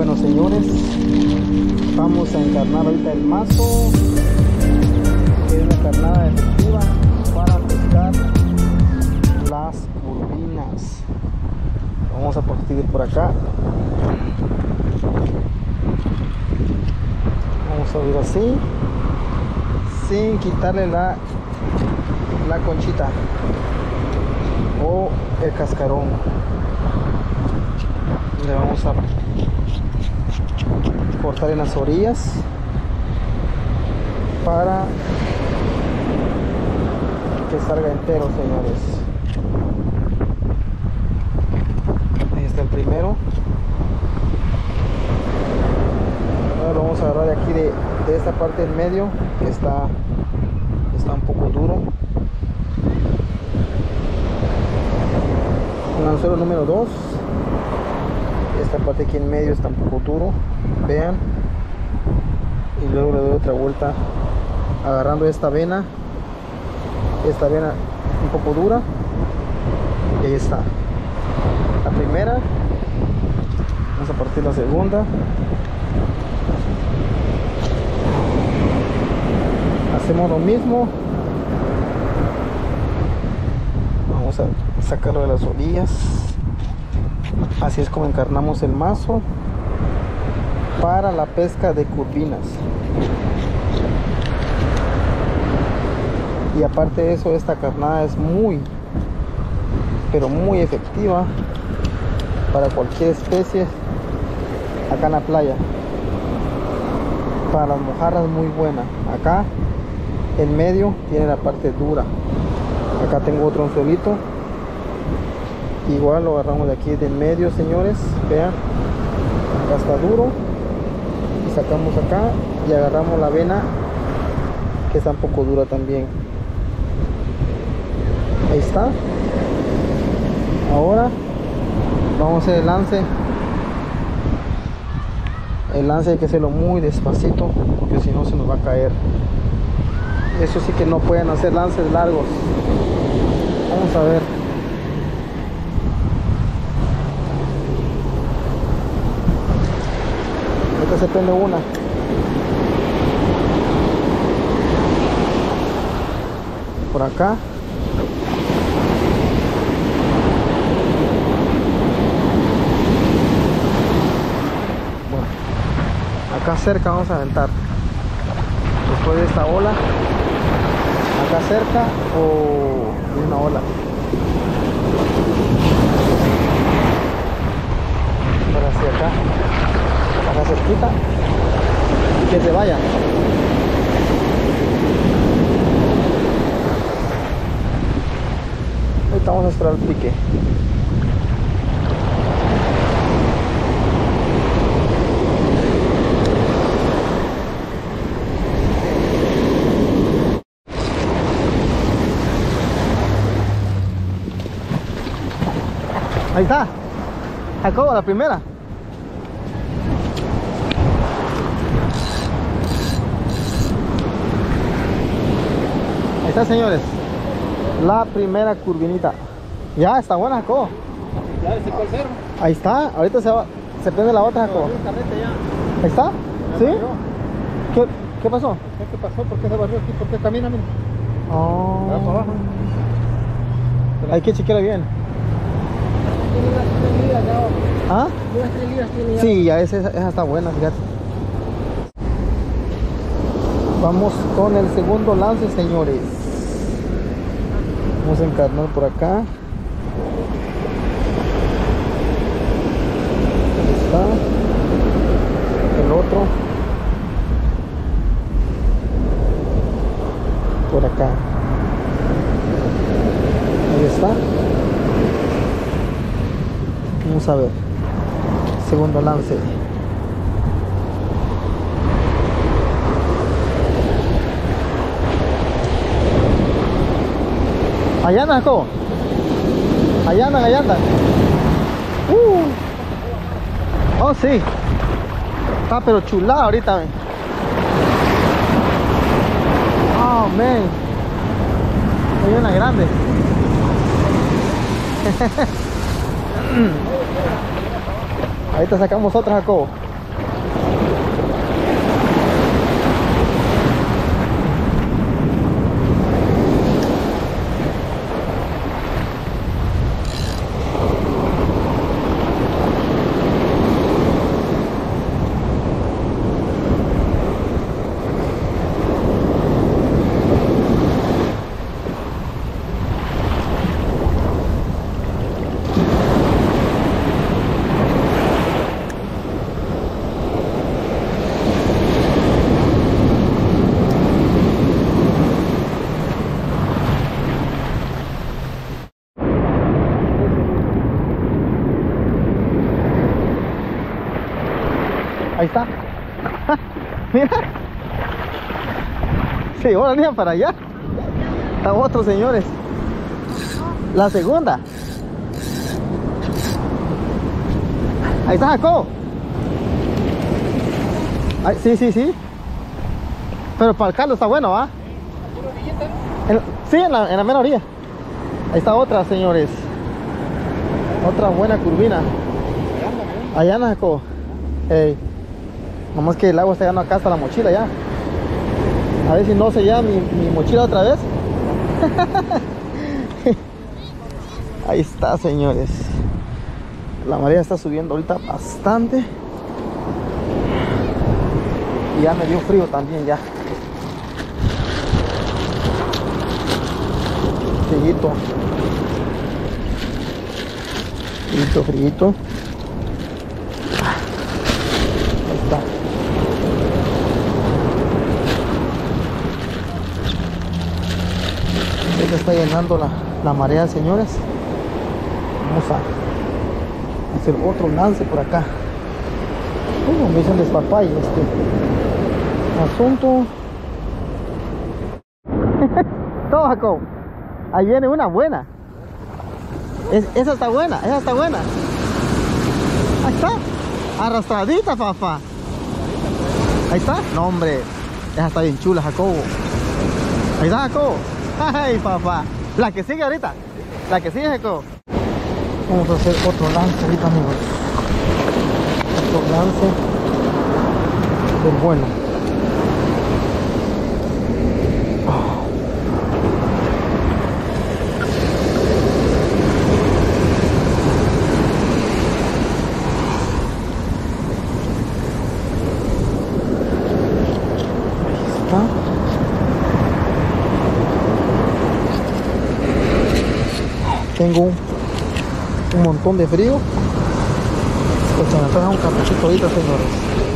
Bueno, señores, vamos a encarnar ahorita el mazo, que es una carnada efectiva para pescar las curvinas. Vamos a partir por acá. Vamos a subir así, sin quitarle la conchita o el cascarón. Le vamos a cortar en las orillas para que salga entero, señores. Ahí está el primero. Ahora lo vamos a agarrar de aquí, de esta parte del medio, que está un poco duro. El anzuelo número 2. Esta parte aquí en medio está un poco duro, vean, y luego le doy otra vuelta agarrando esta vena un poco dura, y ahí está la primera. Vamos a partir la segunda, hacemos lo mismo, vamos a sacarlo de las orillas. Así es como encarnamos el mazo para la pesca de curvinas. Y aparte de eso, esta carnada es muy, pero muy efectiva para cualquier especie acá en la playa. Para las mojarras muy buena. Acá en medio tiene la parte dura. Acá tengo otro anzuelito. Igual lo agarramos de aquí del medio, señores, vean, acá está duro, y sacamos acá y agarramos la vena que está un poco dura también. Ahí está. Ahora vamos a hacer el lance. El lance hay que hacerlo muy despacito, porque si no se nos va a caer. Eso sí que no pueden hacer lances largos. Vamos a ver. Se prende una. Por acá. Bueno, acá cerca vamos a aventar. Después de esta ola, acá cerca o de una ola. Ahora sí, acá cerquita, y que se vaya. Ahorita vamos a esperar el pique. Ahí está, Jacobo, la primera. Está, señores, la primera curvinita. Ya está buena, Jacobo. Ya se secó el cerro. Ahí está, ahorita se prende la otra, Jacobo. Ahí está, ¿sí? ¿Qué pasó? ¿Qué pasó? ¿Por qué se barrió aquí? ¿Por qué camina? Mira. Oh. Va para abajo. Hay que chequearla bien. ¿Ah? Sí, ya esa está buena, fíjate. Vamos con el segundo lance, señores. Vamos a encarnar por acá. Ahí está. El otro. Por acá. Ahí está. Vamos a ver. Segundo lance. Allá andan, Jacobo. Allá andan. Oh, sí. Está pero chulada ahorita, ven. Oh, man. Hay una grande. Ahorita sacamos otra, Jacobo. Ahí está. Mira. Se llevó la niña para allá. Está otro, señores. La segunda. Ahí está Jacob. Ay, sí, sí, sí. Pero para el caldo está bueno, ¿va? Sí, en la mera orilla. Ahí está otra, señores. Otra buena curvina. Allá anda Jacob. Ey. Nomás que el agua está llegando acá hasta la mochila ya. A ver si no se lleva mi mochila otra vez. Ahí está, señores. La marea está subiendo ahorita bastante. Y ya me dio frío también ya. Frillito. Frillito, frillito. Ahí está. Ya se está llenando la marea, señores. Vamos a hacer otro lance por acá. Me dicen despapalle asunto. Todo, Jacob. Ahí viene una buena. Esa está buena, esa está buena. Ahí está. Arrastradita, papá. Ahí está. No, hombre. Esa está bien chula, Jacobo. Ahí está, Jacobo. Ay, papá. La que sigue ahorita. La que sigue, Jacobo. Vamos a hacer otro lance ahorita, amigos. Otro lance del bueno. Tengo un montón de frío, pues se me trae un cafecito ahorita, señores.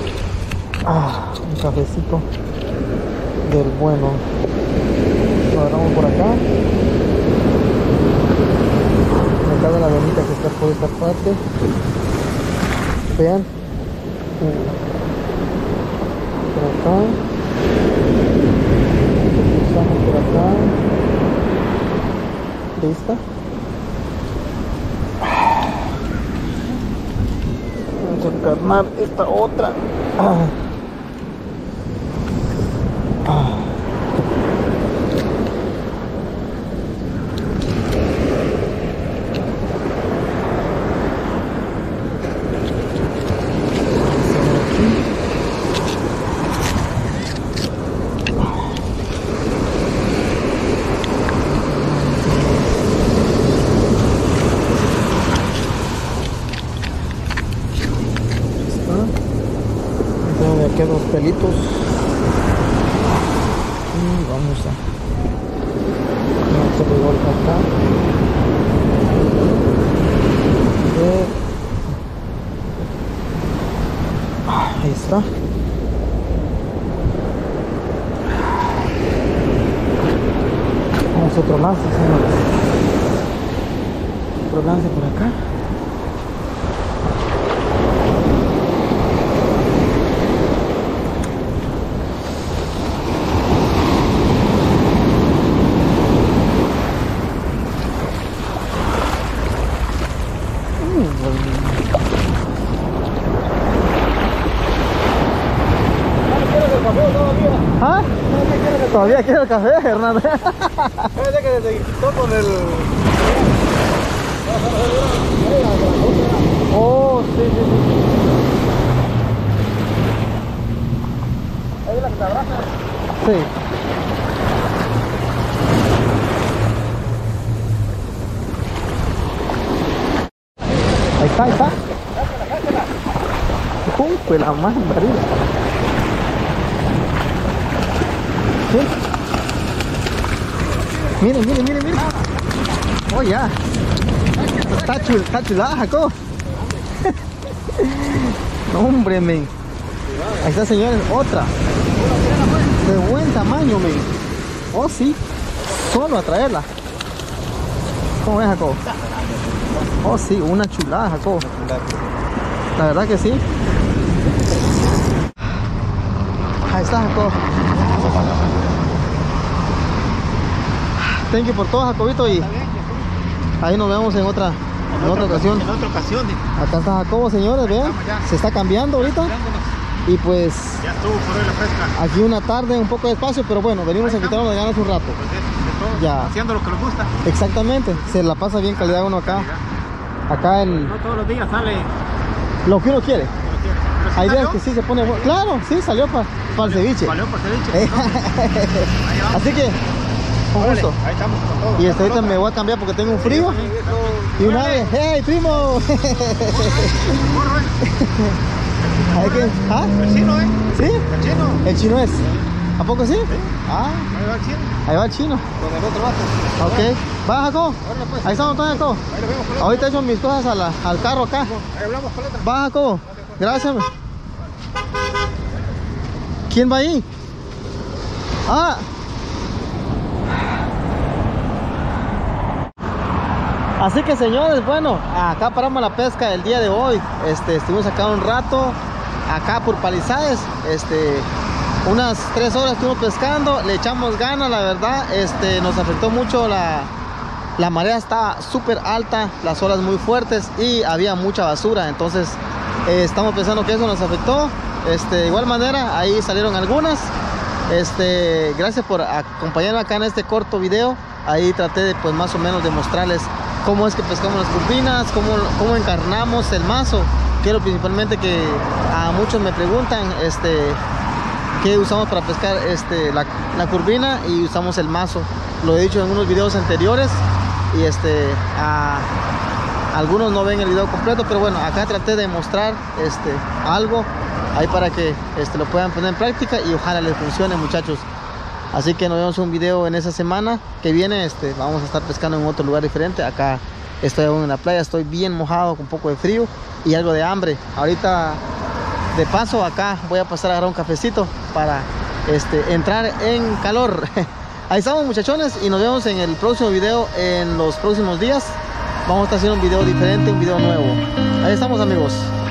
Un cafecito del bueno. Lo agarramos por acá. Me cabe la venita que está por esta parte. Vean. Por acá. Cruzamos por acá. ¿Lista? Vamos a encarnar esta otra. Aquí dos pelitos. Y vamos a hacer igual acá. Ahí está. Vamos a otro lance, señores. Otro lance por acá. ¿Ah? Todavía quiero el café, Hernando. Fíjate que se quitó con el... Oh, sí, sí, sí. ¿Ahí es la que te abraza? Sí. Ahí está, ahí está. Pues la más arriba. ¿Sí? Miren, miren, miren, miren. Oh, ya. Está chulada, Jacob. No, hombre, men. Ahí está, señores, otra. De buen tamaño, men. Oh, sí. Solo a traerla. ¿Cómo ves, Jacob? Oh, sí, una chulada, Jacob. La verdad que sí. Ahí está, Jacob. Thank you por todo, Jacobito, y ahí nos vemos en otra ocasión. En otra ocasión. Acá está Jacobo, señores, vean. Se está cambiando ahorita. Y pues ya estuvo por hoy la pesca. Aquí una tarde, un poco de espacio, pero bueno, venimos a quitarnos las ganas un rato. Pues ya. Haciendo lo que nos gusta. Exactamente, se la pasa bien calidad uno acá. Acá en... No todos los días sale lo que uno quiere. ¿Sí hay salió? días que sí se pone bueno. Claro, sí, salió para el ceviche. Salió para el ceviche. Así que, con gusto. Ahí estamos con todo. Y ahorita me voy a cambiar porque tengo un frío. Y una vez, ¡hey, primo! Hay que, ¿ah? El chino, ¿Sí? El chino. ¿El chino es? ¿A poco sí? Sí. Ah, Ahí va el chino. ahí va el chino. Con el otro vato. Ok. ¿Va, Jacob? Pues. Ahí estamos todos, Jacob. Ahí lo vemos, Coleta. Ahorita echo mis cosas al carro acá. Ahí hablamos, Coleta. Va, Jacob. Gracias. ¿Quién va ahí? Ah. Así que, señores, bueno, acá paramos la pesca el día de hoy. Estuvimos acá un rato, acá por Palizades, unas 3 horas estuvimos pescando, le echamos ganas, la verdad. Nos afectó mucho la marea, estaba súper alta, las olas muy fuertes y había mucha basura. Entonces estamos pensando que eso nos afectó. De igual manera, ahí salieron algunas. Gracias por acompañarme acá en este corto video. Ahí traté de, pues, más o menos de mostrarles cómo es que pescamos las curvinas, cómo encarnamos el mazo. Quiero principalmente que a muchos me preguntan qué usamos para pescar la curvina, y usamos el mazo. Lo he dicho en unos videos anteriores y algunos no ven el video completo, pero bueno, acá traté de mostrar algo ahí para que lo puedan poner en práctica y ojalá les funcione, muchachos. Así que nos vemos en un video en esa semana que viene. Vamos a estar pescando en otro lugar diferente. Acá estoy aún en la playa, estoy bien mojado, con un poco de frío y algo de hambre. Ahorita, de paso, acá voy a pasar a agarrar un cafecito para entrar en calor. Ahí estamos, muchachones, y nos vemos en el próximo video en los próximos días. Vamos a estar haciendo un video diferente, un video nuevo. Ahí estamos, amigos.